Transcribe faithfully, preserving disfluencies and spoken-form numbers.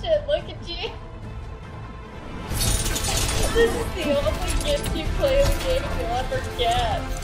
shit, look at you. This is the only Genji play of the game you'll ever get.